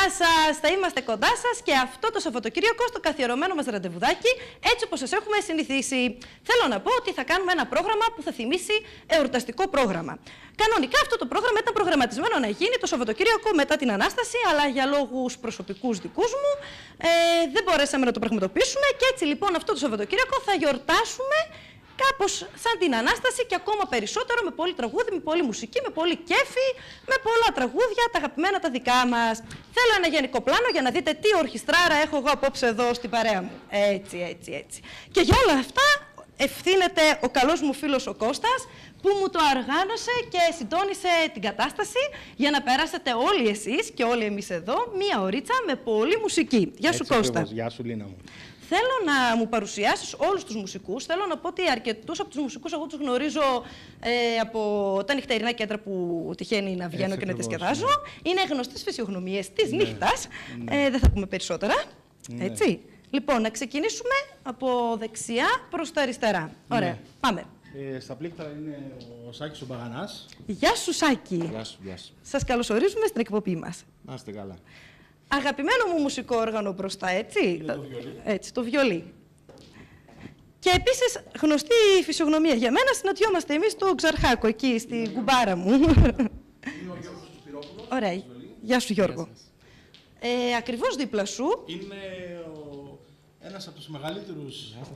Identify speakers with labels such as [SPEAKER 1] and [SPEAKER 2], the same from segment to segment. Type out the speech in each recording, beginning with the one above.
[SPEAKER 1] σας, θα είμαστε κοντά σας και αυτό το Σαββατοκύριακο στο καθιερωμένο μας ραντεβουδάκι, έτσι όπως σας έχουμε συνηθίσει. Θέλω να πω ότι θα κάνουμε ένα πρόγραμμα που θα θυμίσει εορταστικό πρόγραμμα. Κανονικά αυτό το πρόγραμμα ήταν προγραμματισμένο να γίνει το Σαββατοκύριακο μετά την Ανάσταση, αλλά για λόγους προσωπικούς δικούς μου δεν μπορέσαμε να το πραγματοποιήσουμε και έτσι λοιπόν αυτό το Σαββατοκύριακο θα γιορτάσουμε κάπως σαν την Ανάσταση και ακόμα περισσότερο με πολύ τραγούδι, με πολύ μουσική, με πολύ κέφι, με πολλά τραγούδια, τα αγαπημένα τα δικά μας. Θέλω ένα γενικό πλάνο για να δείτε τι ορχιστράρα έχω εγώ απόψε εδώ στην παρέα μου. Έτσι. Και για όλα αυτά ευθύνεται ο καλός μου φίλος ο Κώστας, που μου το οργάνωσε και συντόνισε την κατάσταση για να περάσετε όλοι εσείς και όλοι εμείς εδώ μία ωρίτσα με πολύ μουσική. Γεια σου Κώστα.
[SPEAKER 2] Γεια σου Λίνα μου.
[SPEAKER 1] Θέλω να μου παρουσιάσεις όλους τους μουσικούς. Θέλω να πω ότι αρκετούς από τους μουσικούς εγώ τους γνωρίζω από τα νυχτερινά κέντρα που τυχαίνει να βγαίνω και να διασκεδάζω. Ναι. Είναι γνωστές φυσιογνωμίες της νύχτας. Ναι. Δεν θα πούμε περισσότερα. Ναι. Έτσι. Λοιπόν, να ξεκινήσουμε από δεξιά προς τα αριστερά. Ωραία. Πάμε.
[SPEAKER 2] Στα πλήκτρα είναι ο Σάκης ο Μπαγανάς.
[SPEAKER 1] Γεια σου Σάκη.
[SPEAKER 2] Γεια σου.
[SPEAKER 1] Σας καλωσορίζουμε στην εκπομπή μας.
[SPEAKER 2] Να είστε καλά.
[SPEAKER 1] Αγαπημένο μου μουσικό όργανο μπροστά, έτσι.
[SPEAKER 2] Είναι το βιολί.
[SPEAKER 1] Έτσι, το βιολί. Και επίσης γνωστή φυσιογνωμία για μένα, συναντιόμαστε εμείς στο Ξαρχάκο, εκεί, στην κουμπάρα μου.
[SPEAKER 2] Είναι ο Γιώργος Σπυρόπουλος.
[SPEAKER 1] Ωραία. Γεια σου Γιώργο. Ακριβώς δίπλα σου.
[SPEAKER 2] Είναι ένας από τους μεγαλύτερους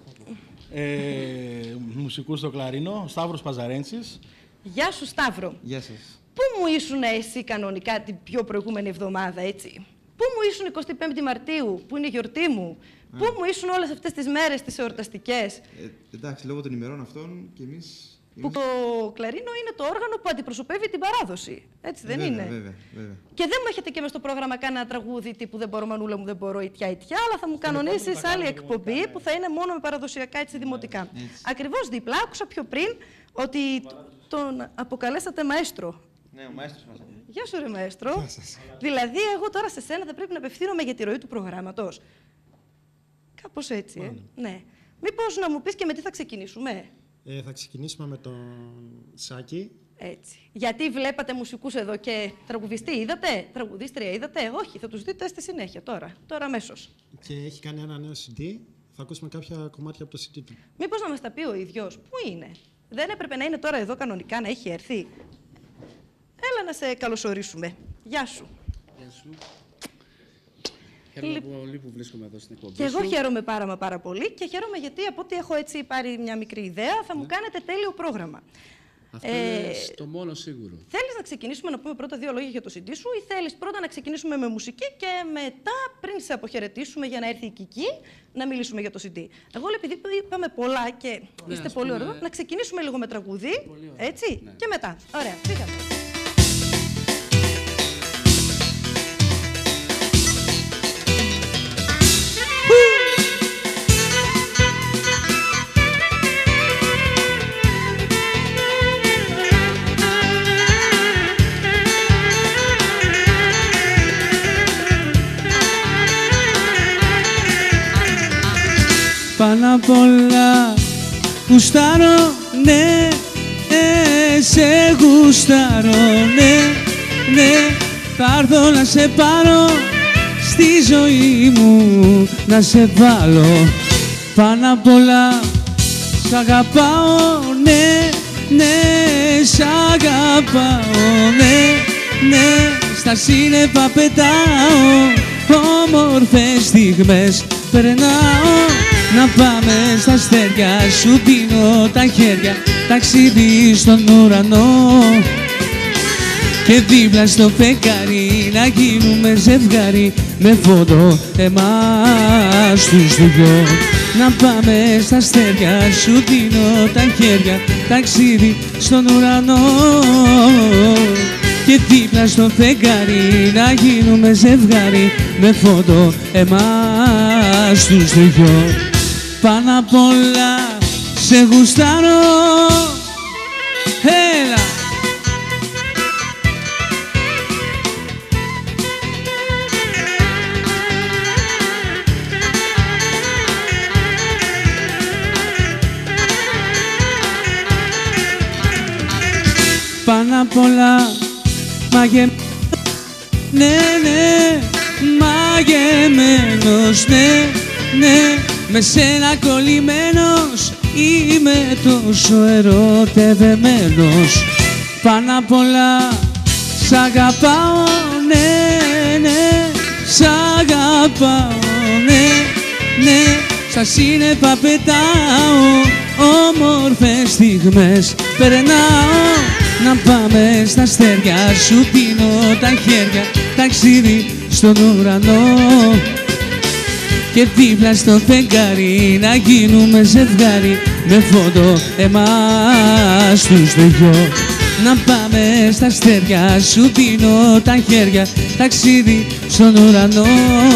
[SPEAKER 2] μουσικούς στο κλαρίνο, ο Σταύρος Παζαρέντσης.
[SPEAKER 1] Γεια σου Σταύρο.
[SPEAKER 3] Γεια σας.
[SPEAKER 1] Πού μου ήσουν εσύ κανονικά την πιο προηγούμενη εβδομάδα, έτσι. Πού μου ήσουν 25η Μαρτίου, που είναι η γιορτή μου. Πού μου ήσουν όλες αυτές τις μέρες τις εορταστικές.
[SPEAKER 3] Εντάξει, λόγω των ημερών αυτών και εμείς...
[SPEAKER 1] Που το κλαρίνο είναι το όργανο που αντιπροσωπεύει την παράδοση. Έτσι δεν είναι.
[SPEAKER 3] Βέβαια.
[SPEAKER 1] Και δεν μου έχετε και μες στο πρόγραμμα κανένα τραγούδι τύπου «Δεν μπορώ Μανούλα μου, δεν μπορώ ιτιά», αλλά θα μου κανονίσεις άλλη εκπομπή που θα είναι μόνο με παραδοσιακά έτσι δημοτικά. Ακριβώς δίπλα, άκουσα πιο πριν ότι τον αποκαλέσατε μαέστρο.
[SPEAKER 3] Ναι, ο μαέστρος μας.
[SPEAKER 1] Γεια σου ρε μαέστρο. Δηλαδή εγώ τώρα σε σένα θα πρέπει να απευθύνομαι για τη ροή του προγράμματος. Κάπως έτσι, Ναι. Μήπως να μου πεις και με τι θα ξεκινήσουμε.
[SPEAKER 4] Θα ξεκινήσουμε με τον Σάκη.
[SPEAKER 1] Έτσι. Γιατί βλέπατε μουσικούς εδώ και τραγουδιστή είδατε, τραγουδίστρια είδατε. Όχι, θα τους δείτε στη συνέχεια τώρα αμέσως.
[SPEAKER 4] Και έχει κάνει ένα νέο CD. Θα ακούσουμε κάποια κομμάτια από το CD του.
[SPEAKER 1] Μήπως να μας τα πει ο ίδιος. Πού είναι. Δεν έπρεπε να είναι τώρα εδώ κανονικά, να έχει έρθει. Έλα να σε καλωσορίσουμε. Γεια σου.
[SPEAKER 5] Γεια σου. Χαίρομαι πολύ που βρίσκομαι εδώ στην εκπομπή.
[SPEAKER 1] Και εγώ χαίρομαι πάρα πολύ και χαίρομαι γιατί από ό,τι έχω έτσι πάρει μια μικρή ιδέα θα μου κάνετε τέλειο πρόγραμμα.
[SPEAKER 5] Αυτό είναι το μόνο σίγουρο.
[SPEAKER 1] Θέλεις να ξεκινήσουμε να πούμε πρώτα δύο λόγια για το CD σου ή θέλεις πρώτα να ξεκινήσουμε με μουσική και μετά πριν σε αποχαιρετήσουμε για να έρθει η Κική να μιλήσουμε για το CD. Εγώ επειδή είπαμε πολλά και είστε πολύ ωραίοι, να ξεκινήσουμε λίγο με τραγούδι, έτσι, και μετά. Ωραία, φύγαμε.
[SPEAKER 6] Πάνω απ' όλα γουστάρω, ναι, σε γουστάρω, ναι, θα έρθω να σε πάρω στη ζωή μου, να σε βάλω. Πάνω απ' όλα σ' αγαπάω, ναι, σ' αγαπάω, ναι, στα σύννεφα πετάω, όμορφες στιγμές περνάω. Να πάμε στα αστέρια, σου δίνω τα χέρια, ταξίδι στον ουρανό. Και δίπλα στο φεγγάρι να γίνουμε ζευγάρι, με φόντο εμάς τους δυο. Να πάμε στα αστέρια, σου δίνω τα χέρια, ταξίδι στον ουρανό. Και δίπλα στο φεγγάρι να γίνουμε ζευγάρι, με φόντο εμάς τους δυο. Πάνω απ' όλα σε γουστάρω, έλα. Πάνω απ' όλα μαγεμένο, ναι, μαγεμένος, ναι, ναι, με σένα κολλημένος, είμαι τόσο ερωτευμένος. Πάνω απ' όλα σ' αγαπάω, ναι, ναι, σ' αγαπάω, ναι, ναι, στα σύννεφα πετάω, όμορφες στιγμές περνάω. Να πάμε στα αστέρια, σου δίνω τα χέρια, ταξίδι στον ουρανό. Και δίπλα στο φεγγάρι να γίνουμε ζευγάρι, με φόντο εμάς τους δυο. Να πάμε στα αστέρια, σου δίνω τα χέρια, ταξίδι στον ουρανό.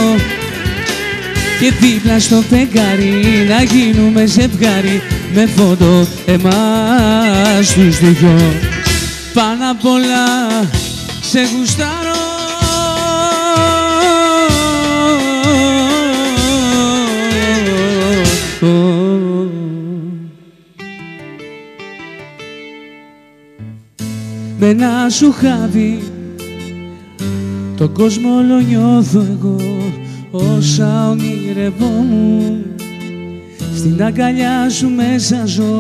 [SPEAKER 6] Και δίπλα στο φεγγάρι να γίνουμε ζευγάρι, με φόντο εμάς τους δυο. Πάνω απ' όλα σε γουστάρω, με ένα σου χάδι τον κόσμο όλο νιώθω εγώ, όσα ονειρευόμουν στην αγκαλιά σου μέσα ζω.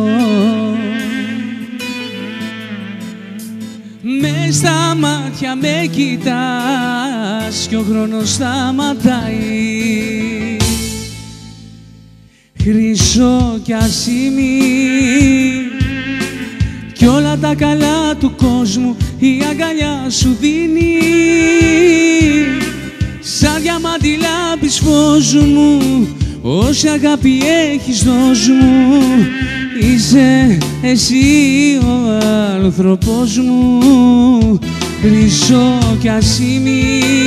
[SPEAKER 6] Μες στα μάτια με κοιτάς κι ο χρόνος σταματάει. Χρυσό κι ασήμι κι όλα τα καλά του κόσμου η αγκαλιά σου δίνει. Σαν διαμάντι λάμπεις φως μου, όση αγάπη έχεις δώσ' μου. Είσαι εσύ ο άνθρωπος μου, χρυσό κι ασήμι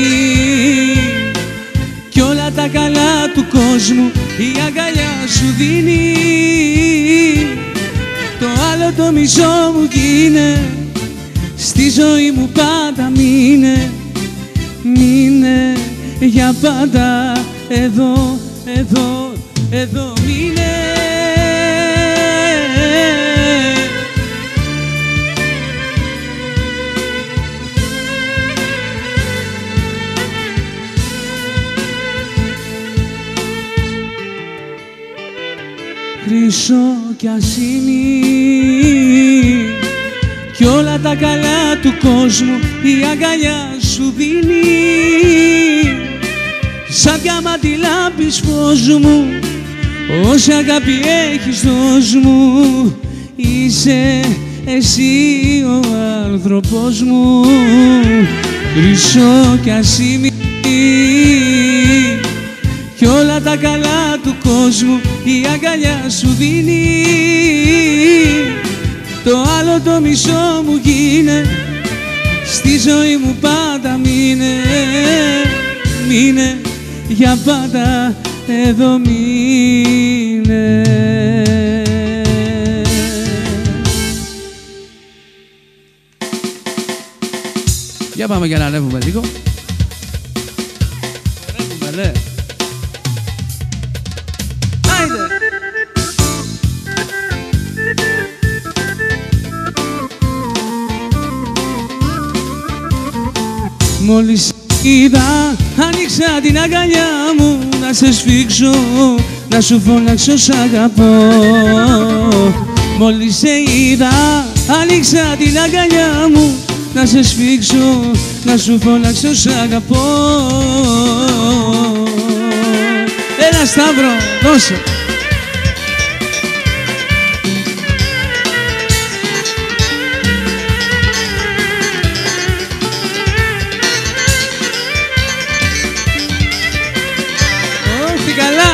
[SPEAKER 6] κι όλα τα καλά του κόσμου η αγκαλιά σου δίνει. Το άλλο το μισό μου γίνε, στη ζωή μου πάντα μείνε. Μείνε για πάντα εδώ, εδώ, εδώ μείνε. Χρυσό κι ασήμι κι όλα τα καλά του κόσμου η αγκαλιά σου δίνει. Σαν διαμάντι λάμπεις φως μου, όση αγάπη έχεις δώσ' μου. Είσαι εσύ ο άνθρωπος μου, χρυσό κι ασήμι κι όλα τα καλά του κόσμου η αγκαλιά σου δίνει. Το άλλο το μισό μου γίνε, στη ζωή μου πάντα μείνε. Μείνε για πάντα εδώ μείνε. Για πάμε για να ανέβουμε λίγο. Ανέβουμε, ναι. Μόλις είδα, άνοιξα την αγκαλιά μου να σε σφίξω, να σου φωνάξω σ' αγαπώ. Μόλις σε είδα, άνοιξα την αγκαλιά μου να σε σφίξω, να σου φωνάξω σ' αγαπώ. Ένα Σταύρο, δώσε. Καλά.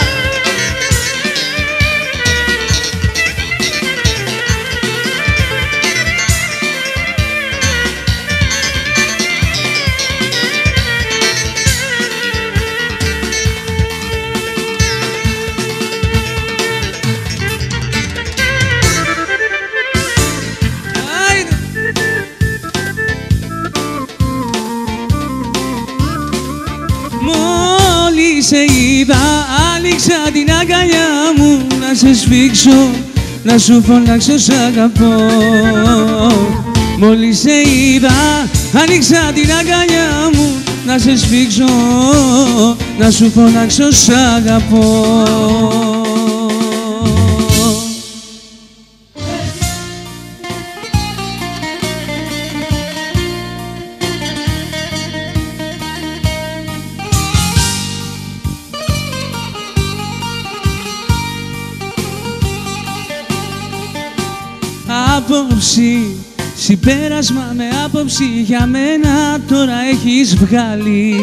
[SPEAKER 6] Μόλις σε είδα, άνοιξα την αγκαλιά μου να σε σφίξω, να σου φωνάξω σ' αγαπώ. Μόλις σε είδα, άνοιξα την αγκαλιά μου να σε σφίξω, να σου φωνάξω σ' αγαπώ. Άποψη, συμπέρασμα με άποψη για μένα τώρα έχεις βγάλει.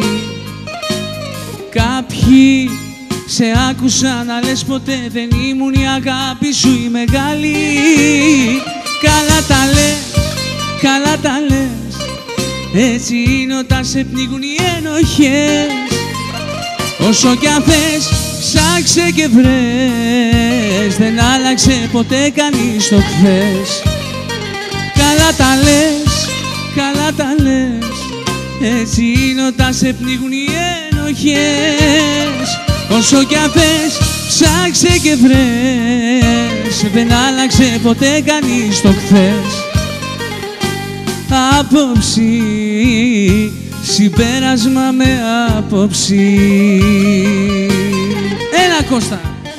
[SPEAKER 6] Κάποιοι σε άκουσαν να λες ποτέ δεν ήμουν η αγάπη σου η μεγάλη. Καλά τα λες, καλά τα λες, έτσι είναι όταν σε πνίγουν οι ενοχές. Όσο κι αν θες, ψάξε και βρες, δεν άλλαξε ποτέ κανείς το χθες. Καλά τα λες, καλά τα λες, έτσι είναι όταν σε πνίγουν οι ενοχές. Όσο κι αν θες, ψάξε και βρες, δεν άλλαξε ποτέ κανείς το χθες. Άποψη, συμπέρασμα με άποψη. Έλα Κώστα!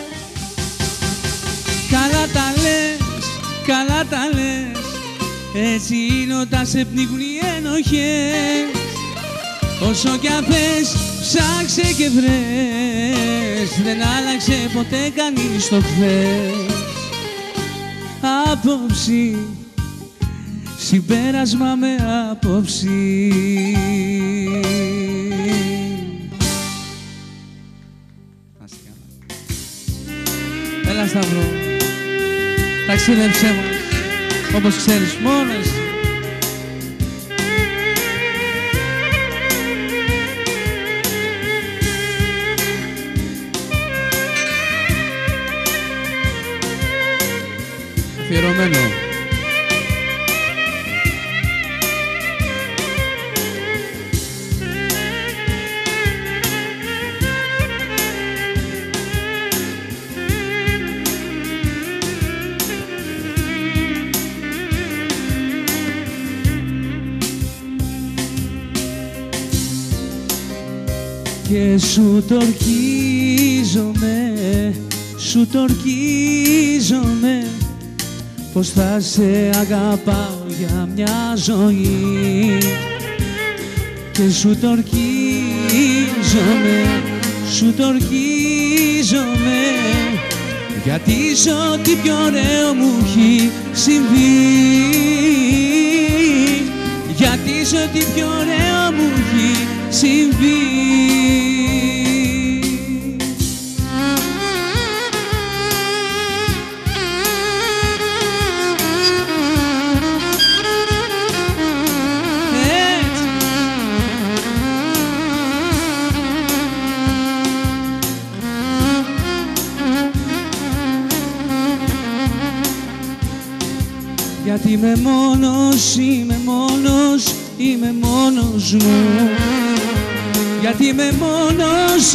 [SPEAKER 6] Καλά τα λες, καλά τα λες, έτσι είναι όταν σε πνίγουν οι ενοχές. Όσο κι αν θες, ψάξε και βρες, δεν άλλαξε ποτέ κανείς το χθες. Άποψη, συμπέρασμα με άποψη. Έλα Σταυρό, ταξίδεψέ μας, όπως ξέρεις μόνο εσύ. Αφιερωμένο. Και σου το ορκίζομαι, πως θα σε αγαπάω για μια ζωή. Και σου το ορκίζομαι, γιατί σ' ό,τι πιο ωραίο μου έχει συμβεί. Γιατί σ' ό,τι πιο ωραίο μου έχει συμβεί. Γιατί είμαι μόνος, είμαι μόνος μου. Γιατί είμαι μόνος,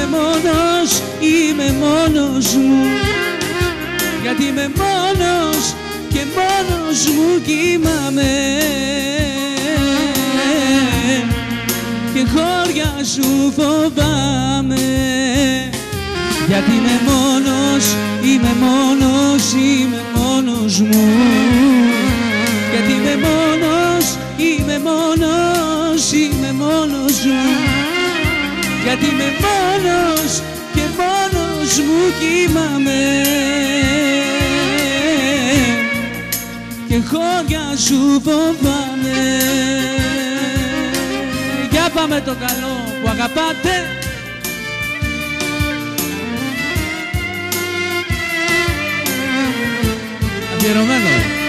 [SPEAKER 6] είμαι μόνος μου. Γιατί είμαι μόνος και μόνος μου κοιμάμαι. Και χώρια σου φοβάμαι. Γιατί είμαι μόνος, είμαι μόνος μου. Γιατί είμαι μόνος μου. Γιατί είμαι μόνος και μόνος μου κοιμάμαι. Και χώρια σου φοβάμαι. Για πάμε το καλό που αγαπάτε. Αφιερωμένο.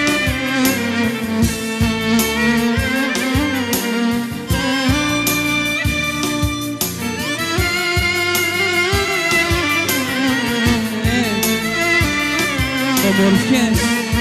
[SPEAKER 6] Ομορφιές.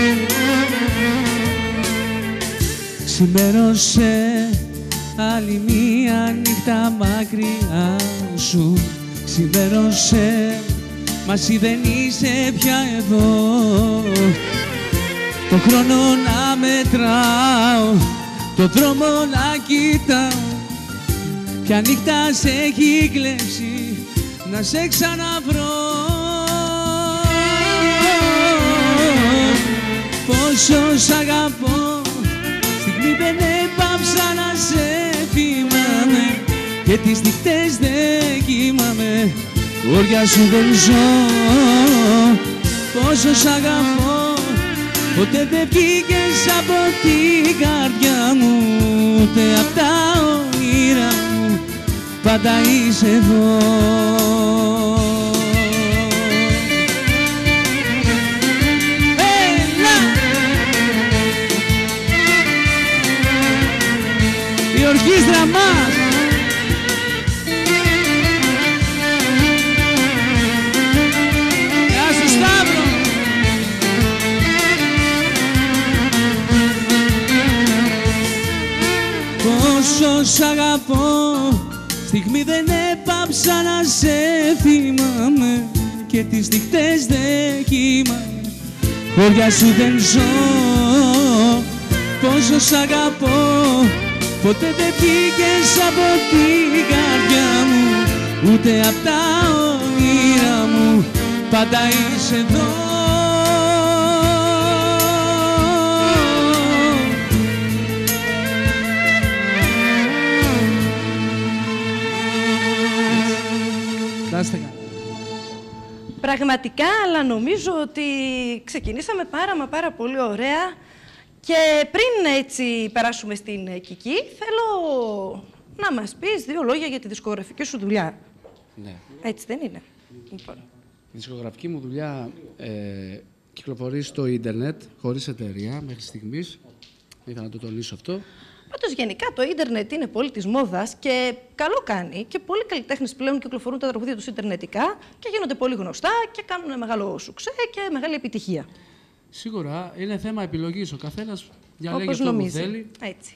[SPEAKER 6] Ξημέρωσε άλλη μία νύχτα μακριά σου. Ξημέρωσε, μα εσύ δεν είσαι πια εδώ. Το χρόνο να μετράω, το δρόμο να κοιτάω. ποια νύχτα σε έχει κλέψει να σε ξαναβρω. Πόσο σ' αγαπώ, στιγμή δεν έπαψα να σε θυμάμαι και τις νύχτες δεν κοιμάμαι, χώρια σου δεν ζω. Πόσο σ' αγαπώ, ποτέ δεν βγήκες από την καρδιά μου, ούτε απ' τα όνειρα μου, πάντα είσαι εδώ. Η ορχήστρα μας. Γεια σου Σταύρο. Πόσο σ' αγαπώ, στιγμή δεν έπαψα να σε θυμάμαι και τις νύχτες δεν κοιμάμαι, χώρια σου δεν ζω. Πόσο σ' αγαπώ, ποτέ δεν πήγες από την καρδιά μου, ούτε απ' τα όνειρα μου, πάντα είσαι εδώ.
[SPEAKER 1] Πραγματικά, αλλά νομίζω ότι ξεκινήσαμε πάρα πολύ ωραία. Και πριν έτσι περάσουμε στην Κική, θέλω να μας πεις 2 λόγια για τη δισκογραφική σου δουλειά.
[SPEAKER 5] Ναι.
[SPEAKER 1] Έτσι δεν είναι? Λοιπόν.
[SPEAKER 5] Η δισκογραφική μου δουλειά κυκλοφορεί στο ίντερνετ, χωρίς εταιρεία μέχρι στιγμής. Ήθελα να το τονίσω αυτό.
[SPEAKER 1] Πάντως, γενικά το ίντερνετ είναι πολύ της μόδας και καλό κάνει. Και πολλοί καλλιτέχνες πλέον κυκλοφορούν τα τραγουδία τους ιντερνετικά και γίνονται πολύ γνωστά και κάνουν μεγάλο σουξέ και μεγάλη επιτυχία.
[SPEAKER 5] Σίγουρα είναι θέμα επιλογής. Ο καθένας διαλέγει
[SPEAKER 1] όπως
[SPEAKER 5] αυτό
[SPEAKER 1] νομίζει.
[SPEAKER 5] που θέλει.
[SPEAKER 1] Έτσι.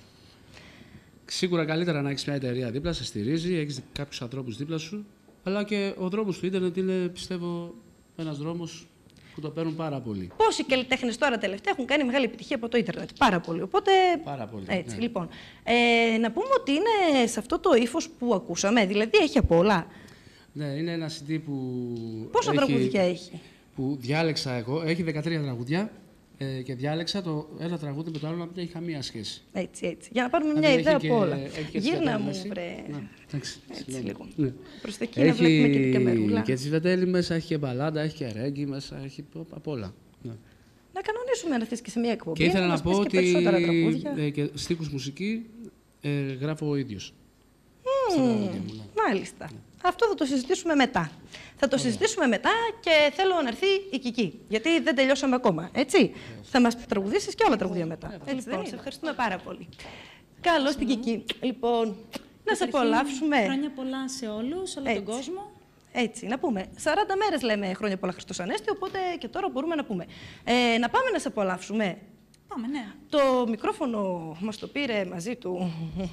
[SPEAKER 5] Σίγουρα καλύτερα να έχεις μια εταιρεία δίπλα, σε στηρίζει, έχεις κάποιους ανθρώπους δίπλα σου. Αλλά και ο δρόμος του ίντερνετ είναι, πιστεύω, ένας δρόμος που το παίρνουν πάρα πολύ.
[SPEAKER 1] Πόσοι καλλιτέχνες τώρα τελευταία έχουν κάνει μεγάλη επιτυχία από το ίντερνετ? Πάρα πολύ. Οπότε.
[SPEAKER 5] Πάρα πολύ.
[SPEAKER 1] Έτσι,
[SPEAKER 5] ναι.
[SPEAKER 1] λοιπόν. Να πούμε ότι είναι σε αυτό το ύφος που ακούσαμε, δηλαδή έχει από όλα.
[SPEAKER 5] Ναι, είναι ένα CD που.
[SPEAKER 1] Πόσα τραγούδια έχει?
[SPEAKER 5] Που διάλεξα εγώ. Έχει 13 τραγούδια και διάλεξα το ένα τραγούδι με το άλλο να μην έχει καμία σχέση.
[SPEAKER 1] Έτσι. Για να πάρουμε μια
[SPEAKER 5] Δηλαδή,
[SPEAKER 1] ιδέα
[SPEAKER 5] έχει
[SPEAKER 1] από όλα.
[SPEAKER 5] και
[SPEAKER 1] Γύρνα μου,
[SPEAKER 5] μέσα.
[SPEAKER 1] βρε.
[SPEAKER 5] Εντάξει,
[SPEAKER 1] Έτσι λίγο.
[SPEAKER 5] ναι.
[SPEAKER 1] Προς τα εκεί να βλέπουμε και την καμερούλα.
[SPEAKER 5] Και τσιβετέλη μέσα, έχει και μπαλάντα, έχει και ρέγγι μέσα, έχει από όλα. Ναι.
[SPEAKER 1] Να κανονίσουμε να έρθεις και σε μια εκπομπή.
[SPEAKER 5] Και ήθελα να
[SPEAKER 1] μας
[SPEAKER 5] πω
[SPEAKER 1] πεις και
[SPEAKER 5] ότι
[SPEAKER 1] περισσότερα τραγούδια.
[SPEAKER 5] και στίχους μουσική γράφω ο ίδιος. Στα τραγούδια μου, ναι.
[SPEAKER 1] Μάλιστα. Αυτό θα το συζητήσουμε μετά. Θα το συζητήσουμε μετά και θέλω να έρθει η Κική. Γιατί δεν τελειώσαμε ακόμα, έτσι. Θα μας τραγουδήσεις και όλα τα τραγούδια μετά. Λοιπόν, σε ευχαριστούμε πάρα πολύ. Καλώς την Κική. Λοιπόν, να σε απολαύσουμε.
[SPEAKER 7] Χρόνια πολλά σε όλους, όλο τον κόσμο.
[SPEAKER 1] Έτσι, να πούμε. 40 μέρες λέμε χρόνια πολλά Χριστός Ανέστη, οπότε και τώρα μπορούμε να πούμε. Να πάμε να σε απολαύσουμε.
[SPEAKER 7] Πάμε, ναι.
[SPEAKER 1] Το μικρόφωνο μας το πήρε μαζί του.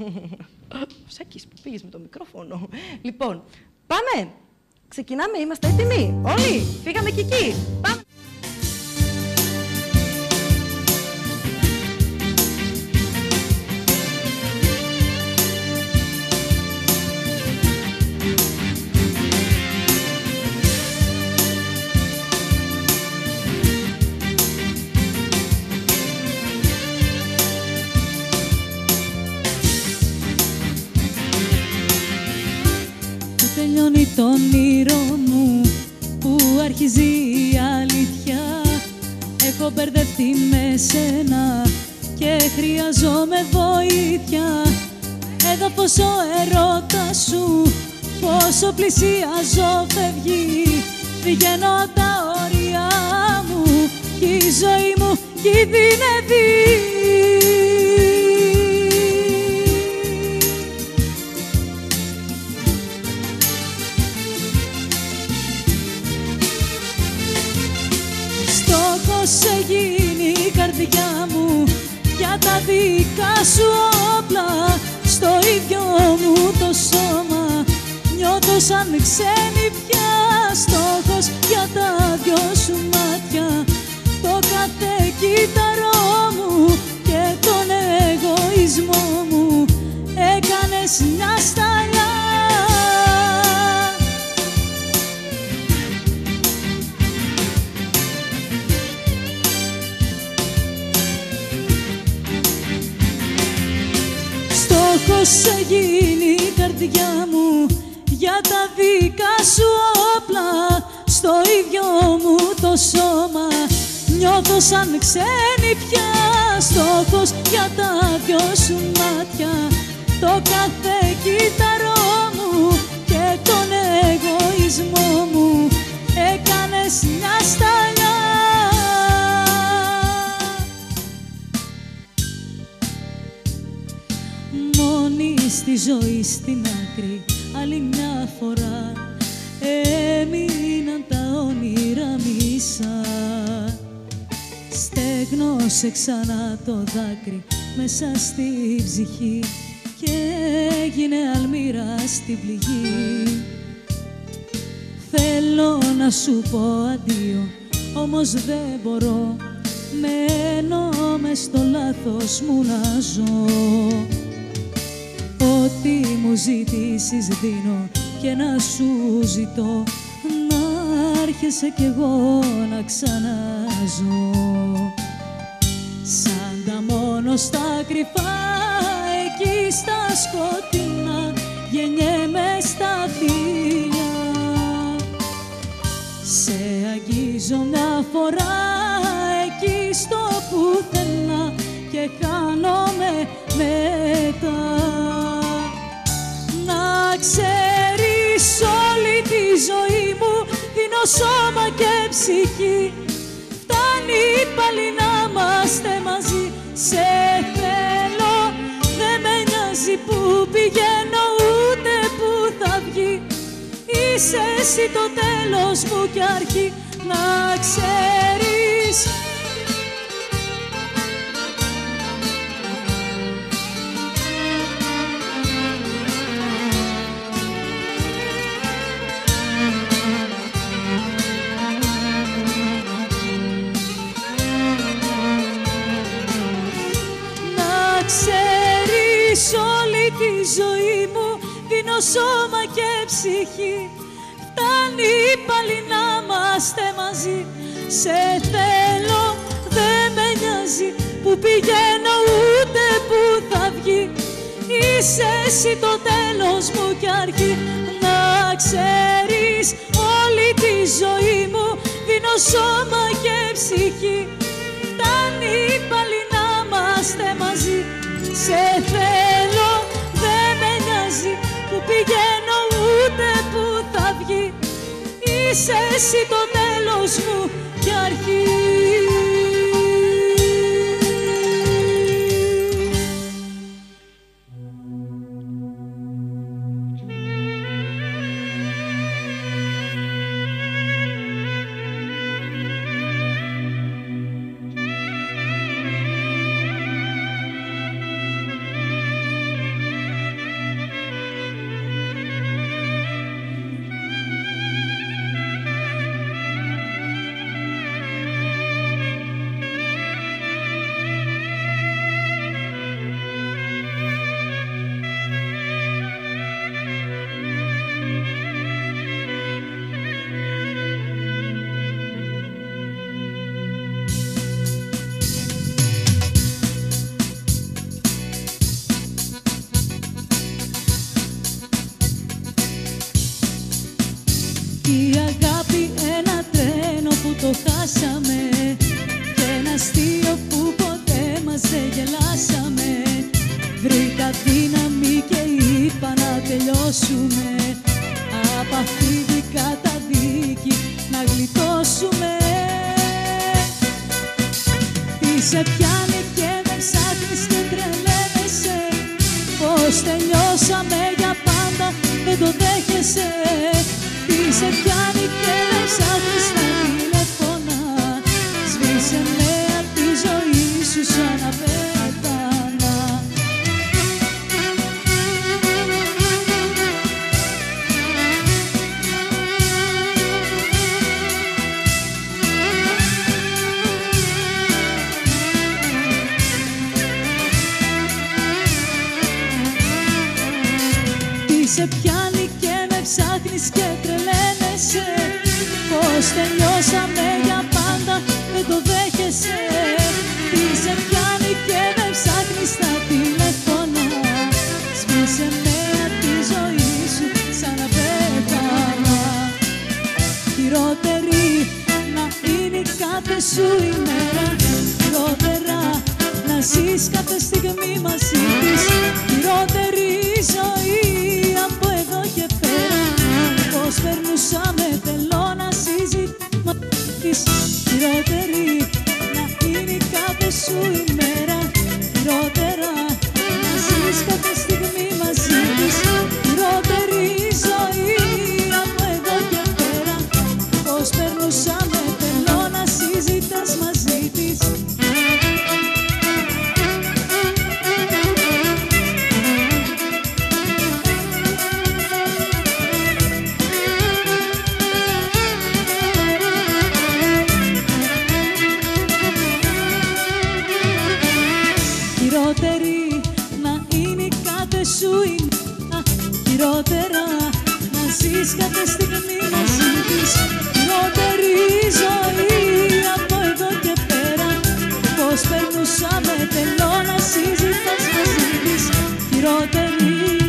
[SPEAKER 1] Ο Σάκης που πήγες με το μικρόφωνο. Λοιπόν, πάμε. Ξεκινάμε, είμαστε έτοιμοι. Όλοι, φύγαμε και εκεί. Πάμε.
[SPEAKER 7] Τελειώνει το όνειρο μου που αρχίζει η αλήθεια. Έχω μπερδευτεί με σένα και χρειαζόμαι βοήθεια. Έδαφος ο έρωτας σου, πόσο πλησιάζω φεύγει. Πηγαίνω απ' τα όρια μου κι η ζωή μου κινδυνεύει. Σε γίνει η καρδιά μου για τα δικά σου όπλα. Στο ίδιο μου το σώμα νιώθω σαν ξένη πια. Στόχος για τα δυο σου μάτια, το κάθε κύτταρό μου και τον εγωισμό μου έκανες να σταλιά. στόχος σε γίνει η καρδιά μου για τα δικά σου όπλα. Στο ίδιο μου το σώμα νιώθω σαν ξένη πια. Στόχος για τα δυο σου μάτια, το κάθε κύτταρό μου και τον εγωισμό μου έκανες μια σταλιά. Μόνη στη ζωή στην άκρη άλλη μια φορά έμειναν τα όνειρα μισά. Στέγνωσε ξανά το δάκρυ μέσα στη ψυχή και έγινε αλμύρα στην πληγή. Θέλω να σου πω αντίο, όμως δεν μπορώ. Μένω μες στο λάθος μου να ζω. Ό,τι μου ζητήσεις δίνω και να σου ζητώ, να άρχεσαι κι εγώ να ξαναζώ. Σαν τα μόνο στα κρυφά, εκεί στα σκοτεινά, γεννιέμαι στα φιλιά. Σε αγγίζω μια φορά εκεί στο πουθενά και χάνομαι μετά. Να ξέρεις όλη τη ζωή μου δίνω σώμα και ψυχή. Φτάνει πάλι να είμαστε μαζί. Σε θέλω, δεν με νοιάζει που πηγαίνω ούτε που θα βγει. Είσαι εσύ το τέλος μου κι αρχή. Να ξέρεις. Όλη τη ζωή μου δίνω σώμα και ψυχή. Φτάνει πάλι να είμαστε μαζί. Σε θέλω, δεν με νοιάζει που πηγαίνω ούτε που θα βγει. Είσαι εσύ το τέλος μου κι αρχή. Να ξέρεις όλη τη ζωή μου δίνω σώμα και ψυχή. Φτάνει πάλι να είμαστε μαζί. Σε θέλω, δεν με νοιάζει που πηγαίνω ούτε που θα βγει. Είσαι εσύ το τέλος μου κι αρχή. Η αγάπη ένα τρένο που το χάσαμε και ένα αστείο που ποτέ μας δεν γελάσαμε. Βρήκα δύναμη και είπα να τελειώσουμε. Απ' αυτή την καταδίκη να γλιτώσουμε. Τι σε πιάνει και με ψάχνεις και τρελαίνεσαι. Πως τελειώσαμε για πάντα δεν το δέχεσαι. Τι σε πιάνει και με ψάχνεις στα τηλεφώνα. Σβήσε με απ' τη ζωή σου σαν να πέθανα. Τι σε πιάνει και με ψάχνεις και τρελαίνεσαι. Πως τελειώσαμε για πάντα δεν το δέχεσαι. Τι σε πιάνει και με ψάχνεις στα τηλεφώνα. σου ημέρα. Χειρότερα να ζεις κάθε στιγμή μαζί της. Χειρότερη ζωή από εδώ και πέρα. Πώς περνούσαμε θέλω να συζητήσω μαζί της. Χειρότερη να είναι κάθε σου ημέρα. Χειρότερα να ζεις κάθε στιγμή μαζί της. Χειρότερη ζωή από εδώ και πέρα. Πώς περνούσαμε θέλω να συζητάς μαζί της. Χειρότερη να είναι κάθε σου ημέρα. Χειρότερα να ζεις κάθε στιγμή μαζί της. Χειρότερη ζωή από εδώ και πέρα. Πώς περνούσαμε θέλω να συζητάς μαζί της. Χειρότερη.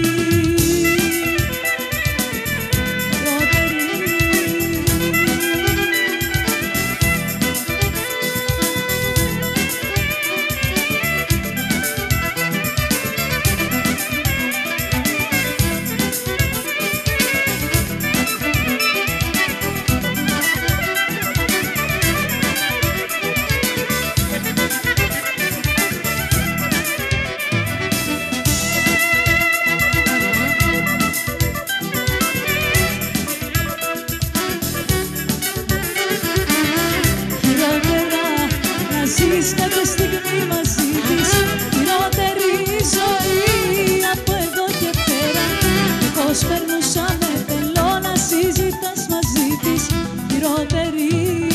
[SPEAKER 7] Κάθε στιγμή μαζί της. Χειρότερη ζωή από εδώ και πέρα. Πώς περνούσαμε θέλω να συζητάς μαζί της. Χειρότερη.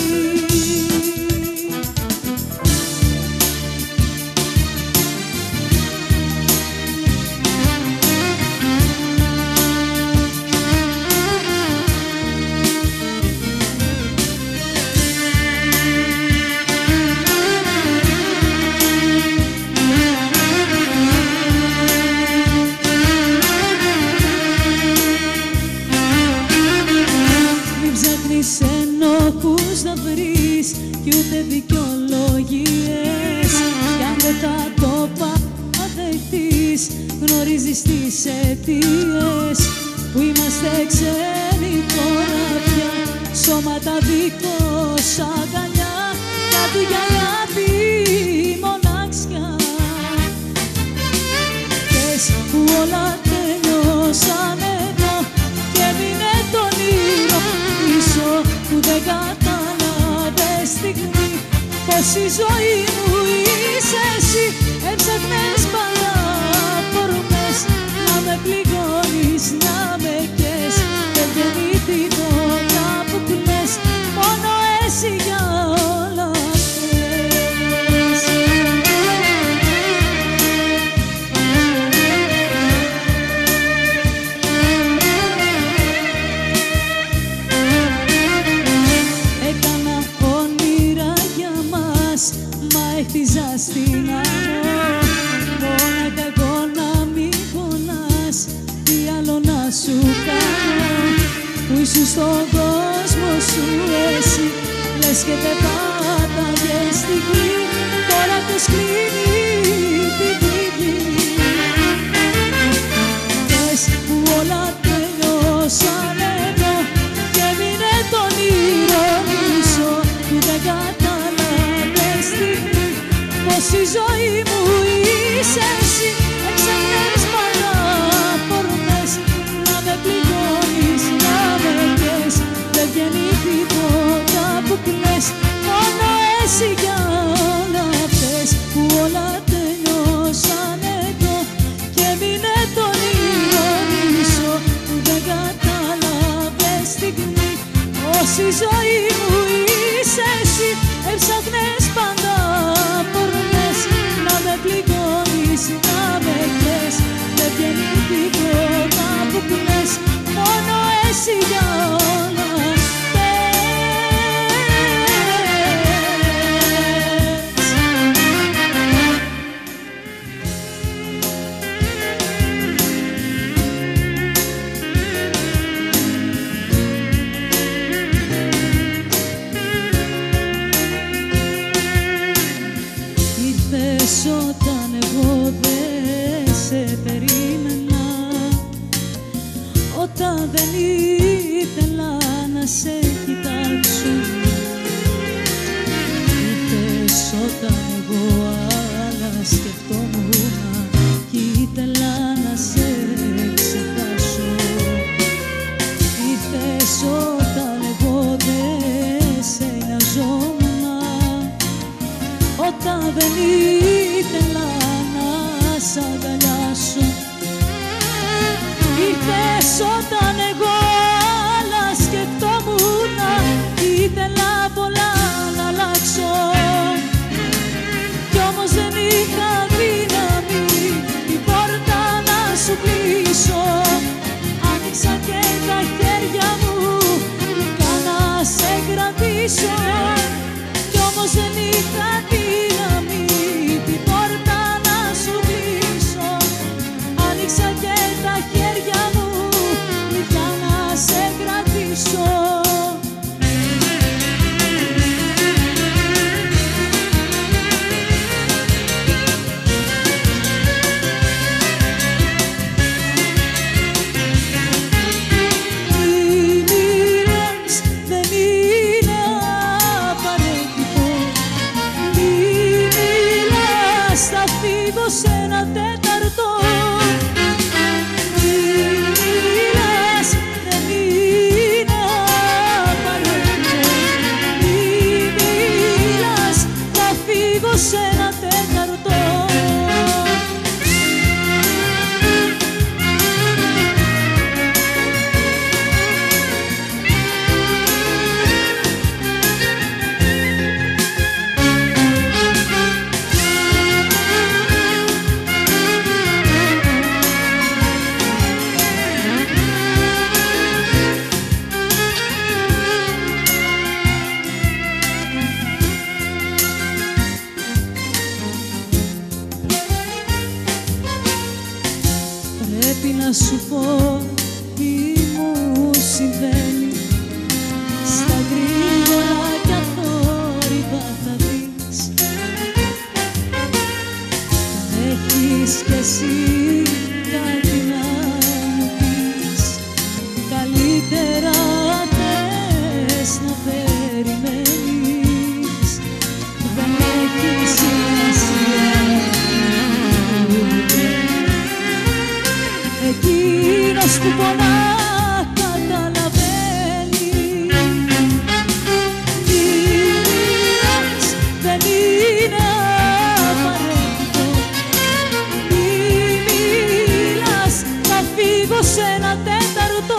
[SPEAKER 7] Ενόχους να βρεις κι ούτε δικαιολογίες. Κι αν δεν θα το παραδεχτείς, γνωρίζεις τις αιτίες. Που είμαστε ξένοι τώρα πια, σώματα δίχως αγκαλιά. Κάτι για αγάπη μοναξιά. Πες που όλα τελειώσαν εδώ και έμεινε το όνειρο πίσω. Που δεν κατάλαβες στιγμή πως η ζωή μου είσαι εσύ. Έψαχνες πάντα φορμές να με πληγώνεις, να με καις. Δεν βγαίνει τίποτα που κλαις, μόνο εσύ για όλα θες. Έχτιζα στην άμμο, μόναχα εγώ να μην πονάς. Τι άλλο να σου κάνω, που ήσουν στον κόσμο σου εσύ. Λες και δεν πάταγες στιγμή, τώρα τους κλείνει την πηγή. Πες που όλα τελειώσαν εδώ και έμεινε το όνειρο πίσω. Που δεν κατάλαβες στιγμή πως η ζωή μου είσαι εσύ. Έψαχνες πάντα φορμές να με πληγώνεις, να με καις. Δεν βγαίνει τίποτα που κλαις, μόνο εσύ για όλα θες. Που όλα τελειώσαν εδώ και έμεινε το όνειρο πίσω. Που δεν κατάλαβες στιγμή πως η ζωή μου είσαι εσύ. Έψαχνες πάντα φορμές να με πληγώνεις, να με κλαις. Δεν βγαίνει τίποτα που κλαις, μόνο εσύ για όλα θες. δεν ήθελα να σε κοιτάξω. Ήρθες όταν εγώ άλλα σκεφτόμουν κι ήθελα να σε ξεχάσω. Ήρθες όταν εγώ δεν σε νοιαζόμουν, όταν δεν ήθελα να σ' αγκαλιάσω. Ήρθες όταν εγώ άλλα σκεφτόμουν, ήθελα πολλά να αλλάξω. Κι όμως δεν είχα δύναμη την πόρτα να σου κλείσω. Άνοιξα και τα χέρια μου για να σε κρατήσω. Κι όμως δεν είχα δύναμη την πόρτα να σου κλείσω. Άνοιξα και τα χέρια μου για να σε κρατήσω. Σε ένα τέταρτο. Μη μιλάς, δεν είναι απαραίτητο. Μη μιλάς, θα φύγω σε ένα τέταρτο. Πρέπει να σου πω τι μου συμβαίνει. Στα γρήγορα κι αθόρυβα θα δεις. Έχεις κι εσύ κάτι να μου πεις. Καλύτερα θες να περιμένεις. Δεν έχει σημασία ούτε. Εκείνος που πονά καταλαβαίνει. Μη μιλάς, δεν είναι απαραίτητο. Μη μιλάς, θα φύγω σε ένα τέταρτο.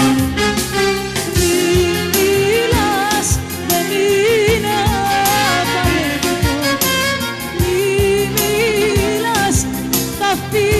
[SPEAKER 7] Μη μιλάς, δεν είναι απαραίτητο. Μη μιλάς, θα φύγω.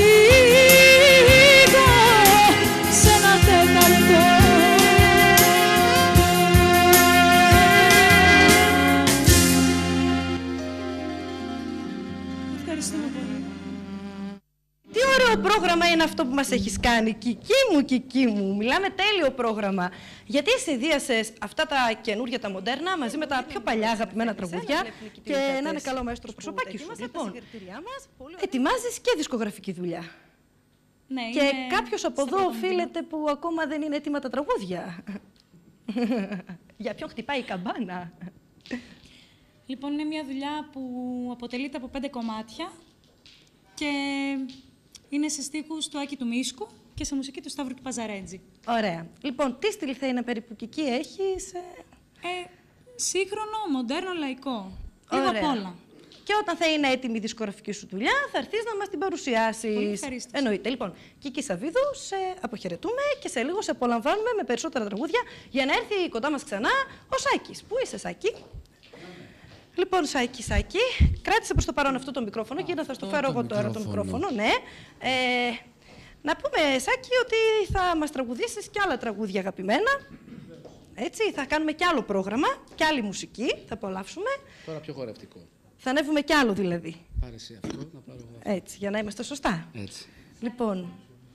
[SPEAKER 1] Πρόγραμμα είναι αυτό που μας έχεις κάνει. Κική μου, μιλάμε τέλειο πρόγραμμα. Γιατί συνδύασες αυτά τα καινούργια, τα μοντέρνα, μαζί με τα πιο παλιά αγαπημένα τραγούδια και να είναι καλό μέστρο το προσωπάκι σου. Λοιπόν, ετοιμάζεις και δισκογραφική δουλειά.
[SPEAKER 7] Ναι,
[SPEAKER 1] και κάποιος από εδώ οφείλεται που ακόμα δεν είναι έτοιμα τα τραγούδια. Για ποιον χτυπάει η καμπάνα?
[SPEAKER 7] Λοιπόν, είναι μια δουλειά που αποτελείται από 5 κομμάτια και είναι σε στίχους του Άκη του Μίσκου και σε μουσική του Σταύρου του Παζαρέντζη.
[SPEAKER 1] Ωραία. Λοιπόν, τι στυλ θα είναι περίπου Κική έχεις?
[SPEAKER 7] Σύγχρονο, μοντέρνο, λαϊκό.
[SPEAKER 1] Ωραία.
[SPEAKER 7] Λίγο απ' όλα.
[SPEAKER 1] Και όταν θα είναι έτοιμη η δισκογραφική σου δουλειά, θα έρθεις να μας την παρουσιάσεις.
[SPEAKER 7] Πολύ ευχαρίστως.
[SPEAKER 1] Εννοείται. Λοιπόν, Κική Σαββίδου, σε αποχαιρετούμε και σε λίγο σε απολαμβάνουμε με περισσότερα τραγούδια για να έρθει κοντά μας ξανά ο Σάκης. Πού είσαι, Σάκη? Λοιπόν, Σάκη, κράτησε προς το παρόν αυτό το μικρόφωνο και θα στο φέρω εγώ τώρα το μικρόφωνο. Ναι. Να πούμε, Σάκη, ότι θα μας τραγουδήσεις και άλλα τραγούδια αγαπημένα. Έτσι, θα κάνουμε κι άλλο πρόγραμμα, κι άλλη μουσική, θα απολαύσουμε.
[SPEAKER 5] Τώρα πιο χορευτικό.
[SPEAKER 1] Θα ανέβουμε κι άλλο δηλαδή.
[SPEAKER 5] Πάρε εσύ αυτό, να πάρω εγώ αυτό.
[SPEAKER 1] Έτσι, για να είμαστε σωστά.
[SPEAKER 5] Έτσι.
[SPEAKER 1] Λοιπόν,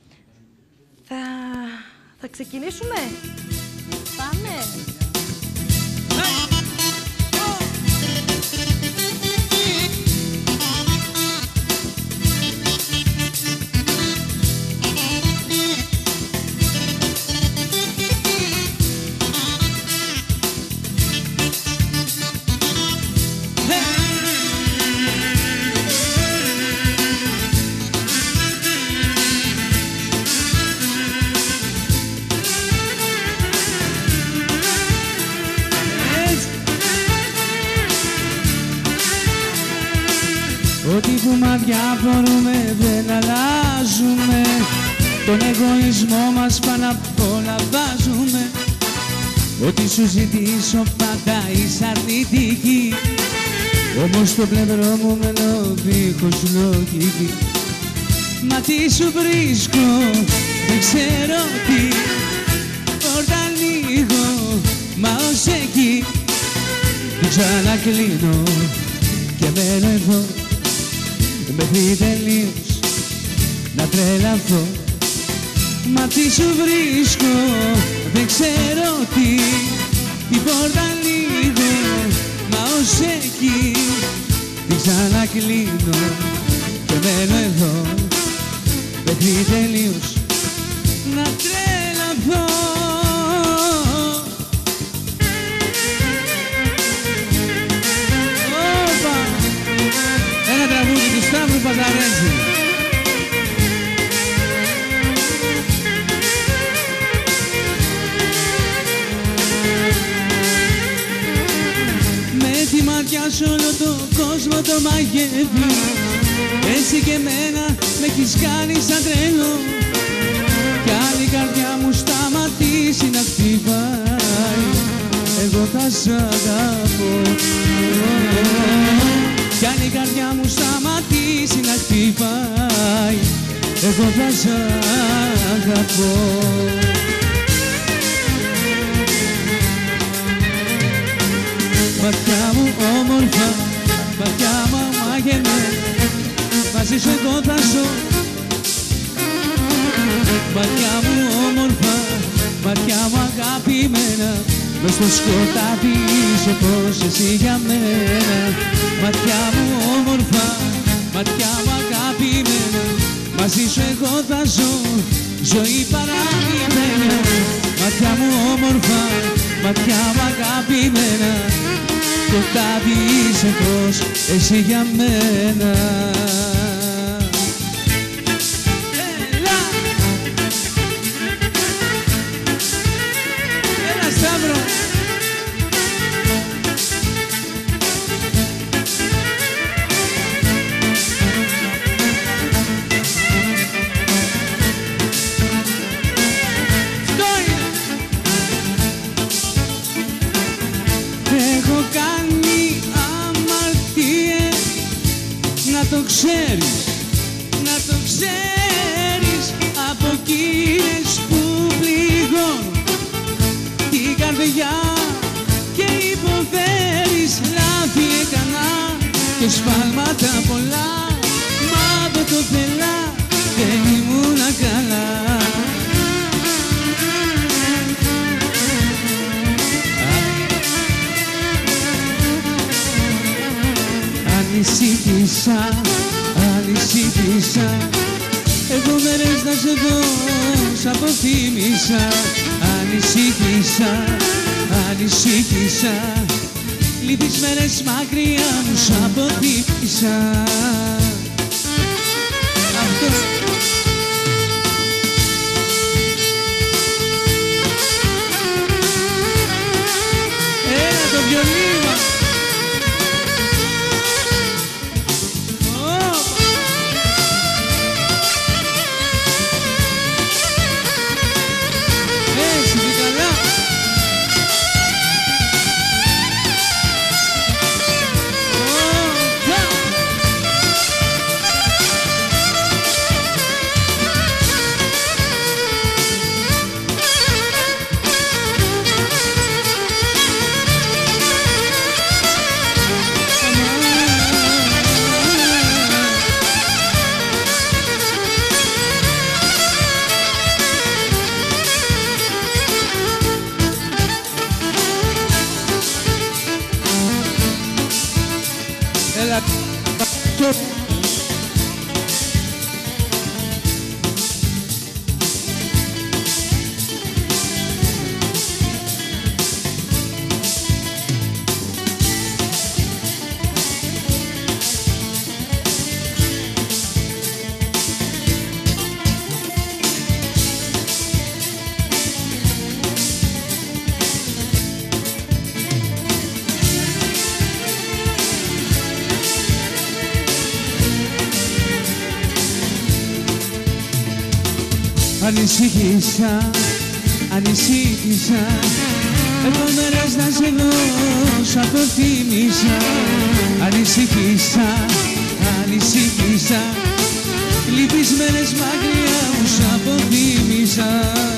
[SPEAKER 1] θα ξεκινήσουμε. Πάμε.
[SPEAKER 6] Έχουμε διαφορούμε, δεν αλλάζουμε. Τον εγωισμό μας πάνω απ' όλα βάζουμε. Ό,τι σου ζητήσω πάντα είσαι αρνητική. Όμως στο πλευρό μου μένω δίχως λογική. Μα τι σου βρίσκω, δεν ξέρω τι. Πόρτα ανοίγω, μα ως εκεί την ξανακλείνω και μένω εδώ μέχρι τελείως να τρελαθώ. Μα τι σου βρίσκω, δεν ξέρω τι. Την πόρτα ανοίγω, μα ως εκεί την ξανακλείνω και μένω εδώ μέχρι τελείως να τρελαθώ. Όπα! Ένα τραγούδι του Σταύρου Παζαρέτζη. Με τη ματιά σου όλο το κόσμο το μαγεύει. Έτσι και εμένα με έχεις κάνει σαν τρελό. Κι αν η καρδιά μου σταματήσει να χτυπάει, εγώ θα σ' αγαπώ. Κι αν η καρδιά μου σταματήσει να χτυπάει, εγώ θα σ' αγαπώ. Ματιά μου όμορφα, ματιά μου μαγεμένα, μαζί σου εγώ θα ζω. Ματιά μου όμορφα, ματιά μου αγαπημένα, μες στο σκοτάδι είσαι πως εσύ για μένα. Ματιά μου όμορφα, ματιά μου αγαπημένα, μαζί σου εγώ θα ζω, ζωή παραμεινένα. Ματιά μου όμορφα, ματιά μου αγαπημένα, σκοτάδι είσαι πως εσύ για μένα. Σταύρο. Έχω κάνει αμαρτίες, να το ξέρεις, να το ξέρεις, από εκείνες που πληγώνουν την καρδιά και υποφέρεις. Λάθη έκανα και σφάλματα πολλά, μα δεν το θέλα, δεν ήμουνα καλά. Ανησύχησα, ανησύχησα, εγώ μέρες να σε δω, σ' αποθύμησα. Ανησύχησα, ανησύχησα, λείπεις μέρες μακριά μου, σ' αποθύμησα. Αυτό. Έλα το βιολί μας. Ανησύχησα, ανησύχησα. Έχω μέρες να σε δω, σ' αποθύμησα. Ανησύχησα, ανησύχησα. Λείπεις μέρες μακριά μου, σ' αποθύμησα.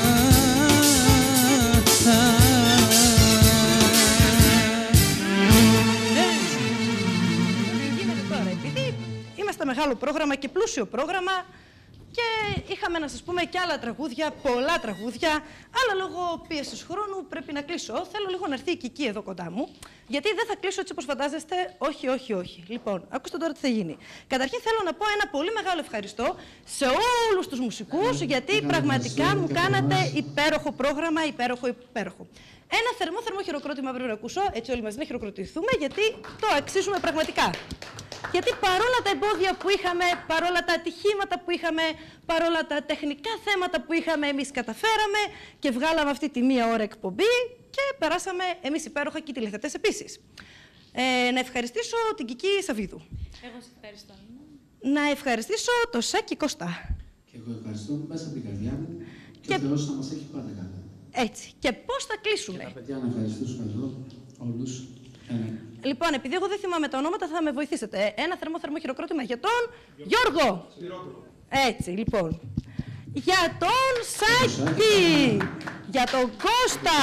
[SPEAKER 1] Είμαστε μεγάλο πρόγραμμα και πλούσιο πρόγραμμα και είχαμε να σας πούμε και άλλα τραγούδια, πολλά τραγούδια, αλλά λόγω πίεσης χρόνου πρέπει να κλείσω. Θέλω λίγο να έρθει η Κική εδώ κοντά μου, γιατί δεν θα κλείσω έτσι όπως φαντάζεστε. Όχι, όχι, όχι. Λοιπόν, ακούστε τώρα τι θα γίνει. Καταρχήν θέλω να πω ένα πολύ μεγάλο ευχαριστώ σε όλους τους μουσικούς, γιατί πραγματικά μου κάνατε υπέροχο πρόγραμμα, υπέροχο. Ένα θερμό χειροκρότημα πρέπει να ακούσω, έτσι όλοι μαζί να χειροκροτηθούμε, γιατί το αξίζουμε πραγματικά. Γιατί παρόλα τα εμπόδια που είχαμε, παρόλα τα ατυχήματα που είχαμε, παρόλα τα τεχνικά θέματα που είχαμε, εμείς καταφέραμε και βγάλαμε αυτή τη μία ώρα εκπομπή και περάσαμε εμείς υπέροχα και οι τηλεθεατές επίσης. Να ευχαριστήσω την Κική Σαββίδου.
[SPEAKER 7] Εγώ σε ευχαριστώ.
[SPEAKER 1] Να ευχαριστήσω το Σάκη Κώστα.
[SPEAKER 5] Και εγώ ευχαριστώ μέσα από την καρδιά μου και ο Θεός να μας έχει πάντα καλά.
[SPEAKER 1] Έτσι. Και πώς θα κλείσουμε.
[SPEAKER 5] Και τα παιδιά να ευχαριστήσουμε εδώ όλους.
[SPEAKER 1] Λοιπόν, επειδή εγώ δεν θυμάμαι τα ονόματα, θα με βοηθήσετε. Ένα θερμό χειροκρότημα για τον Γιώργο. Έτσι, λοιπόν. Για τον Σάκη. Για τον Κώστα.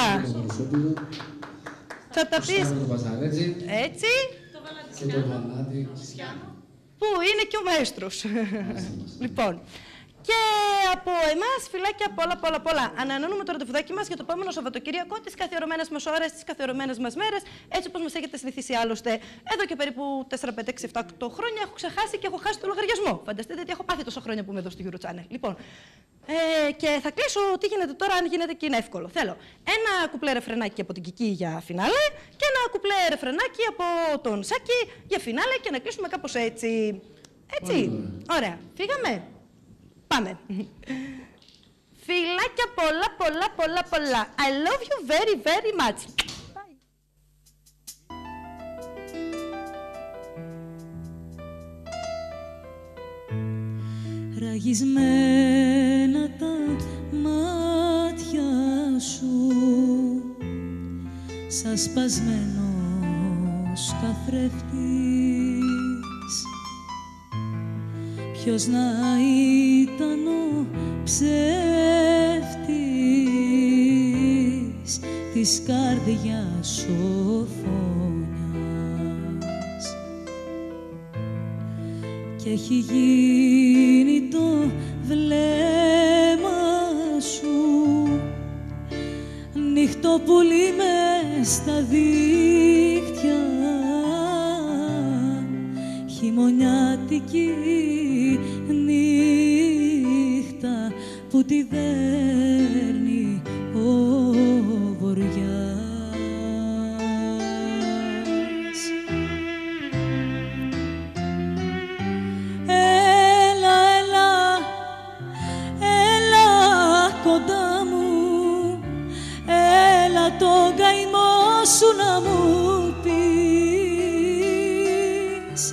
[SPEAKER 1] Θα τα πεις. Έτσι.
[SPEAKER 5] Και τον Βαλάτη.
[SPEAKER 1] Που είναι και ο μαέστρος. Λοιπόν. Και από εμάς, φιλάκια πολλά. Ανανεώνουμε το ραντεβουδάκι μας για το επόμενο Σαββατοκύριακο, τις καθιερωμένες μας ώρες, τις καθιερωμένες μας μέρες, έτσι όπως μας έχετε συνηθίσει άλλωστε. Εδώ και περίπου 4, 5, 6, 7, 8 χρόνια έχω ξεχάσει και έχω χάσει το λογαριασμό. Φανταστείτε τι έχω πάθει τόσο χρόνια που είμαι εδώ στο Eurochannel. Λοιπόν, και θα κλείσω τι γίνεται τώρα, αν γίνεται και είναι εύκολο. Θέλω ένα κουπλέ ρεφρενάκι από την Κική για φινάλε και ένα κουπλέ ρεφρενάκι από τον Σάκη για φινάλε και να κλείσουμε κάπως έτσι. Έτσι. Ωραία. Φύγαμε. Πάμε. Φιλάκια πολλά. I love you very much. Bye.
[SPEAKER 7] Ραγισμένα τα μάτια σου, σαν σπασμένος καθρέφτης. Ποιος να ήταν ο ψεύτης της καρδιάς οθόνιας και έχει γίνει το βλέμμα σου νυχτοπουλί μες στα δίχτυα χειμωνιάτικη νύχτα που τη δέρνει ο βοριάς. Έλα κοντά μου, έλα το καημό σου να μου πεις.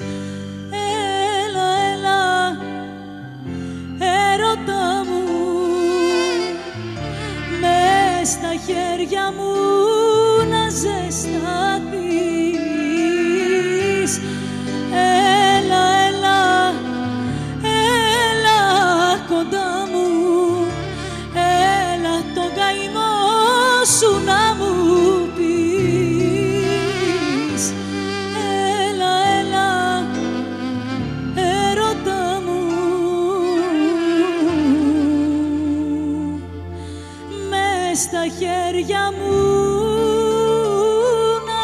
[SPEAKER 7] Έρωτα μου, μες στα χέρια μου να ζεσταθείς. Έλα κοντά μου, έλα τον καημό σου να μου πεις. Έλα, έρωτα μου, μες στα χέρια μου να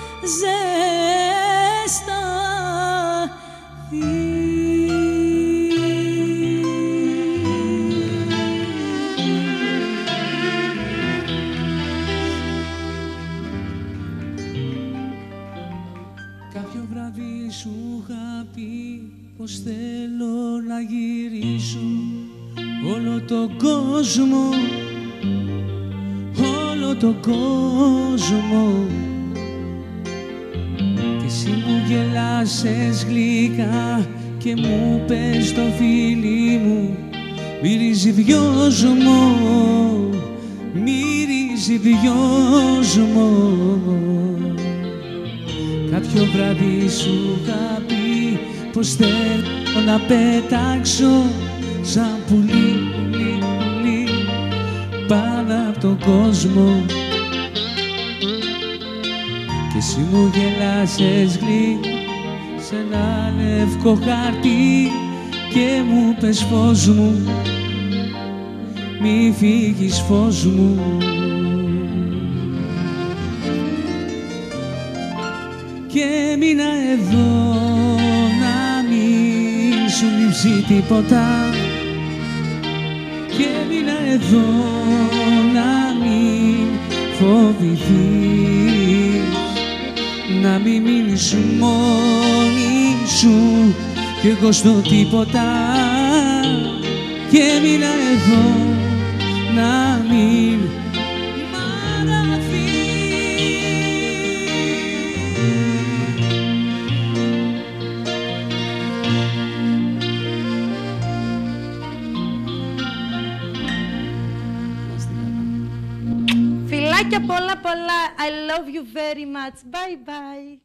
[SPEAKER 6] Κάποιο βράδυ σου είχα πει πως θέλω να γυρίσω όλο τον κόσμο, όλο τον κόσμο. Και εσύ μου γελάσες γλυκά και μου πες το φίλι μου Μυρίζει δυόσμο, μυρίζει δυόσμο. Κάποιο βράδυ σου είχα πει πως θέλω να πετάξω σαν πουλί, πουλί, πάνω από τον κόσμο. Και εσύ μου γελάσες γλυκ σε ένα λευκό χαρτί και μου πες φως μου, μη φύγεις φως μου. Και μείνα εδώ να μην σου λείψει τίποτα. Και μείνα εδώ να μην φοβηθείς, να μην μείνεις μόνη σου κι εγώ στο τίποτα. Και μείνα εδώ να μην μ' αραθείς.
[SPEAKER 1] Φιλάκια πολλά πολλά. I love you very much. Bye bye.